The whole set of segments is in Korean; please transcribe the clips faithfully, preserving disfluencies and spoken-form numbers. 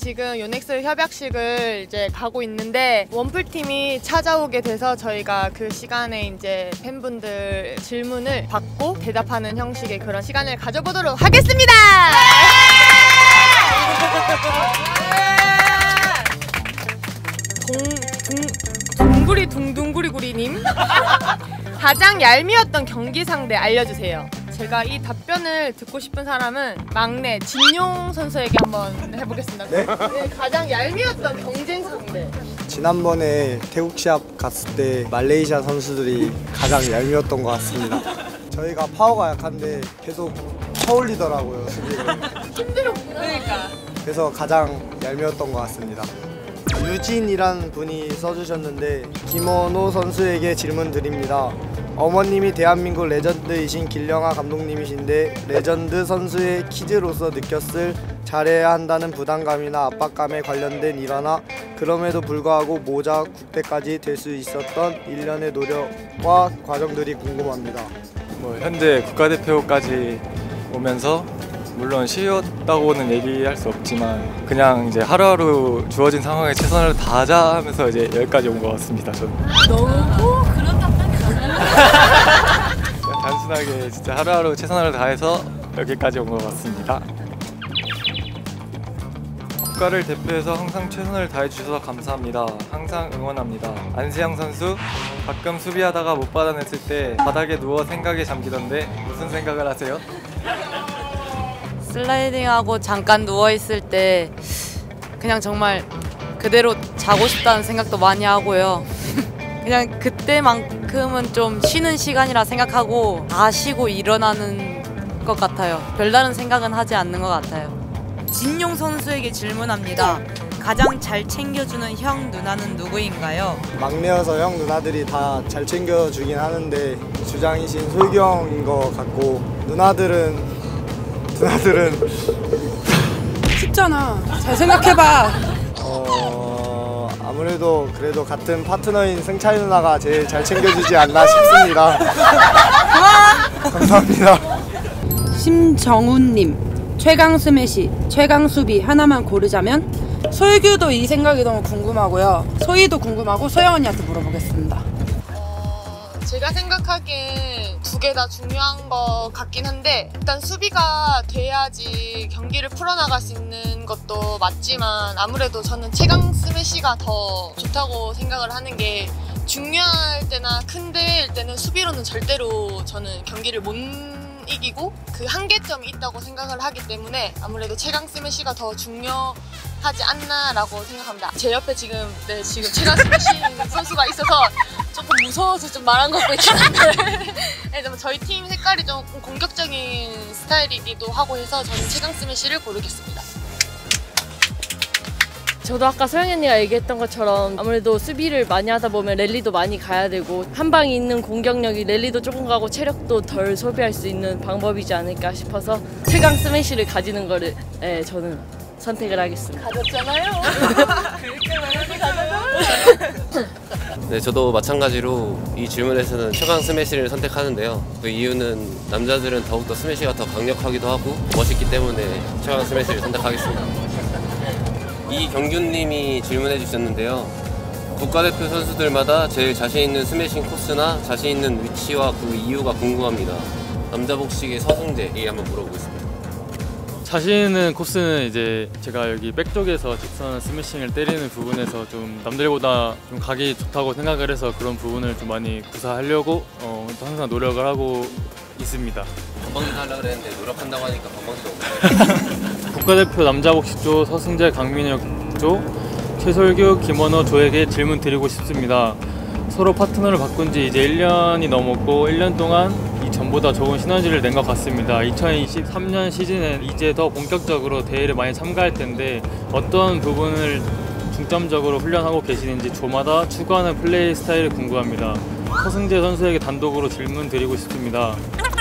지금 요넥스 협약식을 이제 가고 있는데 원풀팀이 찾아오게 돼서 저희가 그 시간에 이제 팬분들 질문을 받고 대답하는 형식의 그런 시간을 가져보도록 하겠습니다. 동, 둥, 동구리 둥둥구리구리님 가장 얄미웠던 경기 상대 알려주세요. 제가 이 답변을 듣고 싶은 사람은 막내 진용 선수에게 한번 해보겠습니다. 네? 네, 가장 얄미웠던 경쟁 상대. 지난번에 태국 시합 갔을 때 말레이시아 선수들이 가장 얄미웠던 것 같습니다. 저희가 파워가 약한데 계속 쳐올리더라고요, 수비를. 힘들었구나. 그러니까. 그래서 가장 얄미웠던 것 같습니다. 유진이란 분이 써주셨는데 김원호 선수에게 질문 드립니다. 어머님이 대한민국 레전드이신 길령아 감독님이신데 레전드 선수의 키즈로서 느꼈을 잘해야 한다는 부담감이나 압박감에 관련된 일화나 그럼에도 불구하고 모자 국대까지 될 수 있었던 일련의 노력과 과정들이 궁금합니다. 뭐 현재 국가대표까지 오면서 물론 쉬웠다고는 얘기할 수 없지만 그냥 이제 하루하루 주어진 상황에 최선을 다하자 하면서 이제 여기까지 온 것 같습니다. 저는 너무 그런 답변 단순하게 진짜 하루하루 최선을 다해서 여기까지 온 것 같습니다. 국가를 대표해서 항상 최선을 다해 주셔서 감사합니다. 항상 응원합니다. 안세영 선수 가끔 수비하다가 못 받아냈을 때 바닥에 누워 생각에 잠기던데 무슨 생각을 하세요? 슬라이딩하고 잠깐 누워있을 때 그냥 정말 그대로 자고 싶다는 생각도 많이 하고요. 그냥 그때만큼은 좀 쉬는 시간이라 생각하고 다 쉬고 일어나는 것 같아요. 별다른 생각은 하지 않는 것 같아요. 진용 선수에게 질문합니다. 가장 잘 챙겨주는 형 누나는 누구인가요? 막내여서 형 누나들이 다 잘 챙겨주긴 하는데 주장이신 솔경인 것 같고 누나들은 누나들은 쉽잖아. 잘 생각해봐. 어... 아무래도 그래도 같은 파트너인 승찬이 누나가 제일 잘 챙겨주지 않나 싶습니다. 감사합니다. 심정훈님, 최강 스매시, 최강 수비 하나만 고르자면? 솔규도 이 생각이 너무 궁금하고요. 소희도 궁금하고 소영 언니한테 물어보겠습니다. 어, 제가 생각하기엔 두 개 다 중요한 것 같긴 한데 일단 수비가 돼야지 경기를 풀어나갈 수 있는 것도 맞지만 아무래도 저는 최강 스매시가 더 좋다고 생각을 하는 게 중요할 때나 큰 대회일 때는 수비로는 절대로 저는 경기를 못 이기고 그 한계점이 있다고 생각을 하기 때문에 아무래도 최강 스매시가 더 중요하지 않나라고 생각합니다. 제 옆에 지금 네 지금 최강 스매시 선수가 있어서 조금 무서워서 좀 말한 것도 있긴 한데 네, 저희 팀 색깔이 좀 공격적인 스타일이기도 하고 해서 저는 최강 스매시를 고르겠습니다. 저도 아까 소영이 언니가 얘기했던 것처럼 아무래도 수비를 많이 하다 보면 랠리도 많이 가야 되고 한 방에 있는 공격력이 랠리도 조금 가고 체력도 덜 소비할 수 있는 방법이지 않을까 싶어서 최강 스매시를 가지는 거를 네, 저는 선택을 하겠습니다. 가졌잖아요. 그렇게 많이 가져요. 네, 저도 마찬가지로 이 질문에서는 최강 스매시를 선택하는데요. 그 이유는 남자들은 더욱더 스매시가 더 강력하기도 하고 멋있기 때문에 최강 스매시를 선택하겠습니다. 이경규님이 질문해 주셨는데요. 국가대표 선수들마다 제일 자신 있는 스매싱 코스나 자신 있는 위치와 그 이유가 궁금합니다. 남자 복식의 서승재에게 한번 물어보겠습니다. 자신 있는 코스는 이제 제가 여기 백 쪽에서 직선 스매싱을 때리는 부분에서 좀 남들보다 좀 각이 좋다고 생각을 해서 그런 부분을 좀 많이 구사하려고 어, 항상 노력을 하고 있습니다. 건방지 하려고 그랬는데 노력한다고 하니까 건방지도 없고. 국가대표 남자 복식 조 서승재, 강민혁 조 최솔규, 김원호 조에게 질문 드리고 싶습니다. 서로 파트너를 바꾼 지 이제 일 년이 넘었고 일 년 동안 이전보다 좋은 시너지를 낸 것 같습니다. 이천이십삼 년 시즌엔 이제 더 본격적으로 대회를 많이 참가할 텐데 어떤 부분을 중점적으로 훈련하고 계시는지 조마다 추구하는 플레이 스타일이 궁금합니다. 서승재 선수에게 단독으로 질문 드리고 싶습니다.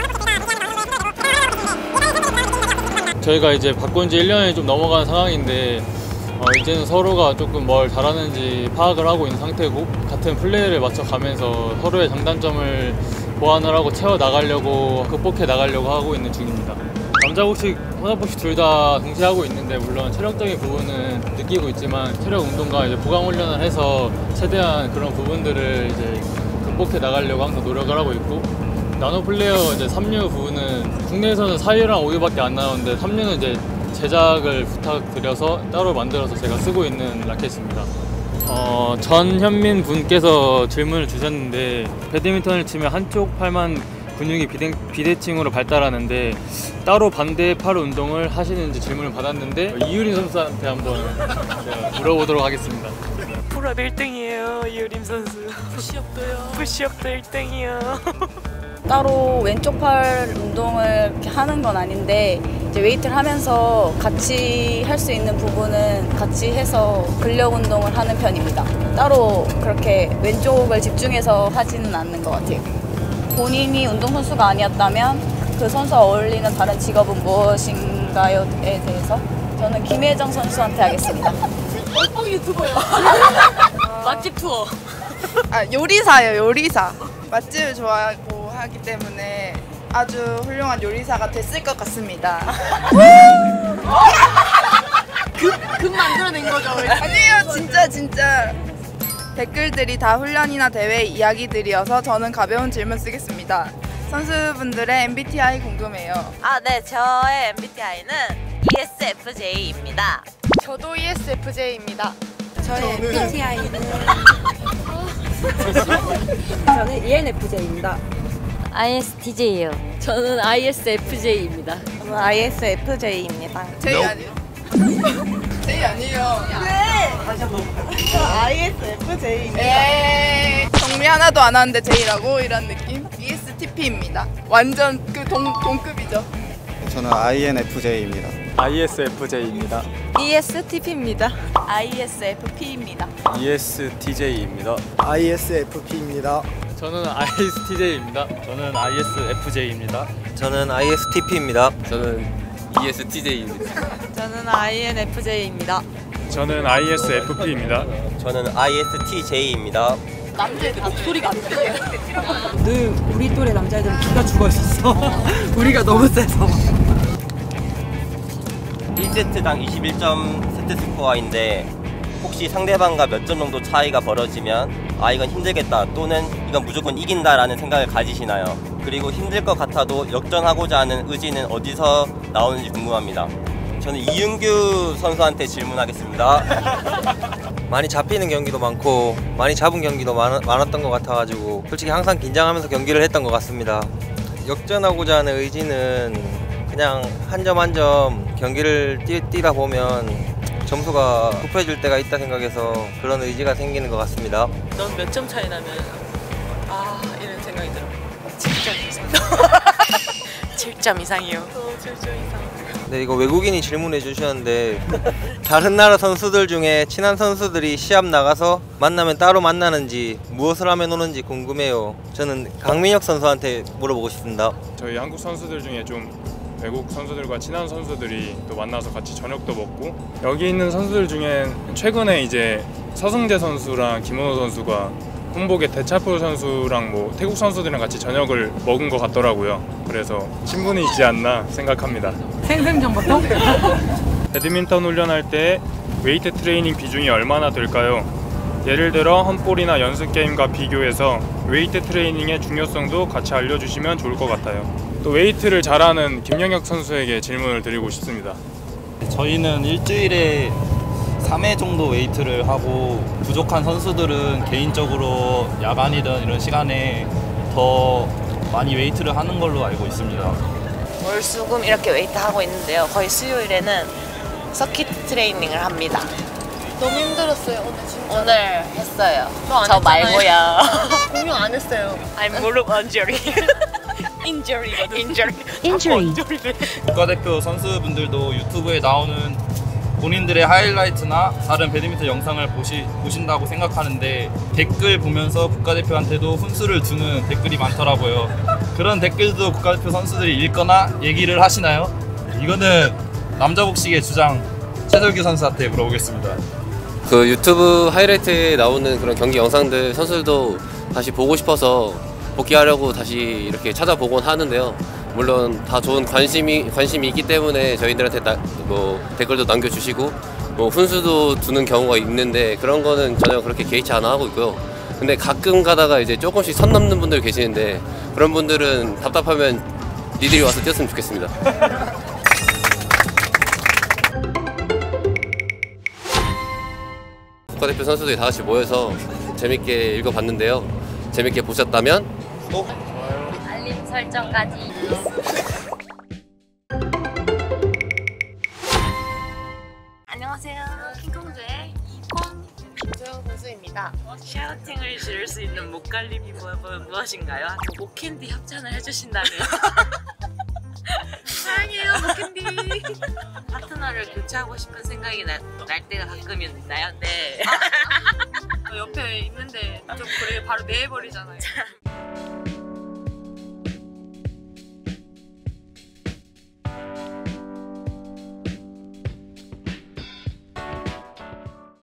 저희가 이제 바꾼 지 일 년이 좀 넘어간 상황인데 어, 이제는 서로가 조금 뭘 잘하는지 파악을 하고 있는 상태고 같은 플레이를 맞춰가면서 서로의 장단점을 보완을 하고 채워나가려고 극복해 나가려고 하고 있는 중입니다. 남자 복식, 혼합 복식 둘 다 동시에 하고 있는데 물론 체력적인 부분은 느끼고 있지만 체력 운동과 이제 보강 훈련을 해서 최대한 그런 부분들을 이제 극복해 나가려고 항상 노력을 하고 있고 나노 플레이어 이제 삼 류 부분은 국내에서는 사 유랑 오 유밖에 안 나오는데 삼 류는 이제 제작을 부탁드려서 따로 만들어서 제가 쓰고 있는 라켓입니다. 어, 전현민 분께서 질문을 주셨는데 배드민턴을 치면 한쪽 팔만 근육이 비대, 비대칭으로 발달하는데 따로 반대 팔 운동을 하시는지 질문을 받았는데 이유림 선수한테 한번 제가 물어보도록 하겠습니다. 풀업 일 등이에요 이유림 선수. 푸시업도요. 푸시업도 일 등이요. 따로 왼쪽 팔 운동을 이렇게 하는 건 아닌데 이제 웨이트를 하면서 같이 할 수 있는 부분은 같이 해서 근력 운동을 하는 편입니다. 따로 그렇게 왼쪽을 집중해서 하지는 않는 것 같아요. 본인이 운동선수가 아니었다면 그 선수와 어울리는 다른 직업은 무엇인가요에 대해서 저는 김혜정 선수한테 하겠습니다. 뻥뻥 유튜버요. 맛집 투어. 아, 요리사예요, 요리사. 맛집을 좋아하고 하기 때문에 아주 훌륭한 요리사가 됐을 것 같습니다. 급, 급 만들어낸 거죠? 아니에요, 진짜 진짜. 댓글들이 다 훈련이나 대회 이야기들이어서 저는 가벼운 질문 쓰겠습니다. 선수분들의 엠비티아이 궁금해요. 아, 네, 저의 엠비티아이는 이에스에프제이입니다. 저도 이에스에프제이입니다. 저의 엠비티아이는 저는 이엔에프제이입니다. 아이에스티제이요. 저는 아이에스에프제이입니다. 저는 아이에스에프제이입니다. 제이 아니에요? 제이 아니에요. 네. 아이에스에프제이입니다. 네. 정리 하나도 안 하는데 제이라고 이런 느낌? 이에스티피입니다. 완전 그 동, 동급이죠. 저는 아이엔에프제이입니다. 아이에스에프제이입니다. 이에스티피입니다. 아이에스에프피입니다. 이에스티제이입니다. 아이에스에프피입니다. 저는 아이에스티제이입니다. 저는 아이에스에프제이입니다. 저는 아이에스티피입니다. 저는 이에스티제이입니다. 저는 아이엔에프제이입니다. 저는 아이에스에프피입니다. 저는 아이에스티제이입니다. 남자애들 목소리가 안 들려. 늘 우리 또래 남자애들은 기가 죽어 있었어. 우리가 너무 세서. 일 세트당 이십일 점 세트 스코어인데 혹시 상대방과 몇 점 정도 차이가 벌어지면 아 이건 힘들겠다 또는 이건 무조건 이긴다라는 생각을 가지시나요? 그리고 힘들 것 같아도 역전하고자 하는 의지는 어디서 나오는지 궁금합니다. 저는 이윤규 선수한테 질문하겠습니다. 많이 잡히는 경기도 많고 많이 잡은 경기도 많, 많았던 것 같아가지고 솔직히 항상 긴장하면서 경기를 했던 것 같습니다. 역전하고자 하는 의지는 그냥 한 점 한 점 경기를 뛰, 뛰다 보면 점수가 굽혀질 때가 있다 생각해서 그런 의지가 생기는 것 같습니다. 넌 몇 점 차이 나면 아 이런 생각이 들어. 칠 점 이상. 칠 점 이상이요. 어, 칠 점 이상. 네, 이거 외국인이 질문해 주셨는데 다른 나라 선수들 중에 친한 선수들이 시합 나가서 만나면 따로 만나는지 무엇을 하면 오는지 궁금해요. 저는 강민혁 선수한테 물어보고 싶습니다. 저희 한국 선수들 중에 좀 외국 선수들과 친한 선수들이 또 만나서 같이 저녁도 먹고 여기 있는 선수들 중에 최근에 이제 서승재 선수랑 김원호 선수가 홍복의 대차포 선수랑 뭐 태국 선수들이랑 같이 저녁을 먹은 것 같더라고요. 그래서 친분이 있지 않나 생각합니다. 생생정보통? 배드민턴 훈련할 때 웨이트 트레이닝 비중이 얼마나 될까요? 예를 들어 험볼이나 연습 게임과 비교해서 웨이트 트레이닝의 중요성도 같이 알려주시면 좋을 것 같아요. 또 웨이트를 잘하는 김영혁 선수에게 질문을 드리고 싶습니다. 저희는 일주일에 삼 회 정도 웨이트를 하고 부족한 선수들은 개인적으로 야간이든 이런 시간에 더 많이 웨이트를 하는 걸로 알고 있습니다. 월수금 이렇게 웨이트 하고 있는데요. 거의 수요일에는 서킷 트레이닝을 합니다. 너무 힘들었어요 오늘 진짜. 오늘 했어요. 저 저 말고요. 공유 안 했어요. I'm 무릎 인저리. 인저리거든. 인저리. 인저리. 국가대표 선수분들도 유튜브에 나오는 본인들의 하이라이트나 다른 배드민턴 영상을 보시, 보신다고 생각하는데 댓글 보면서 국가대표한테도 훈수를 두는 댓글이 많더라고요. 그런 댓글도 국가대표 선수들이 읽거나 얘기를 하시나요? 이거는 남자 복식의 주장 최설규 선수한테 물어보겠습니다. 그 유튜브 하이라이트에 나오는 그런 경기 영상들 선수들도 다시 보고 싶어서 복귀하려고 다시 이렇게 찾아보곤 하는데요. 물론 다 좋은 관심이 관심이 있기 때문에 저희들한테 나, 뭐 댓글도 남겨주시고 뭐 훈수도 두는 경우가 있는데 그런 거는 전혀 그렇게 개의치 않아 하고 있고요. 근데 가끔 가다가 이제 조금씩 선 넘는 분들 계시는데 그런 분들은 답답하면 니들이 와서 뛰었으면 좋겠습니다. 국가대표 선수들이 다 같이 모여서 재밌게 읽어봤는데요. 재밌게 보셨다면 꼭 알림 설정까지. 안녕하세요. 킹콩주의 이콩 김소영 선수입니다. 샤우팅을 지를 수 있는 목갈림이 무엇인가요? 목캔디 협찬을 해주신다면 사랑해요, 목캔디. 파트너를 교체하고 싶은 생각이 날, 날 때가 가끔 있나요? 네. 옆에 있는데 좀 그래 바로 내버리잖아요.